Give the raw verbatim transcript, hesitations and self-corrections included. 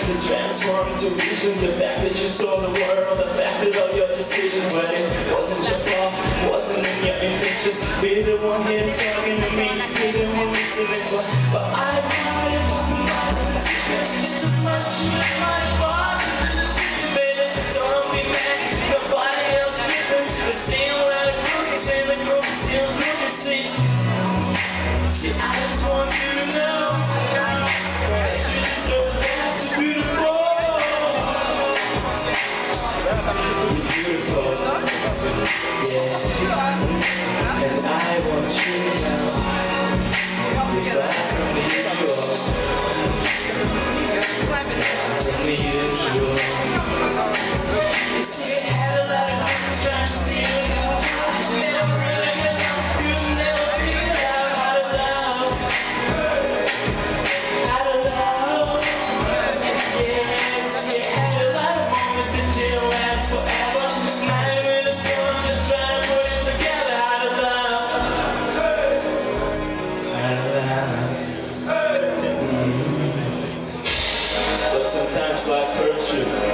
to transform into vision. The fact that you saw the world, the fact that all your decisions, but it wasn't your fault, wasn't in your intentions. Be the one here talking to me, be the one listening, but, but I got it, but my mind's just as much in my body, baby. So don't be mad, nobody else tripping. The same way the group is in the group, still looking, see. See, I just want you to know that you deserve the best, you're beautiful. You're beautiful, yeah. And I want you to know that I'm unusual, I'm unusual. You see, I had a lot of girls trying to steal you. Never really had no good, never figured out how to love, how to love. Yes, you had a lot of moments that didn't last forever. Not even a score, I'm just trying to put it together. How to love, how to love. Mm-hmm. But sometimes life hurts you.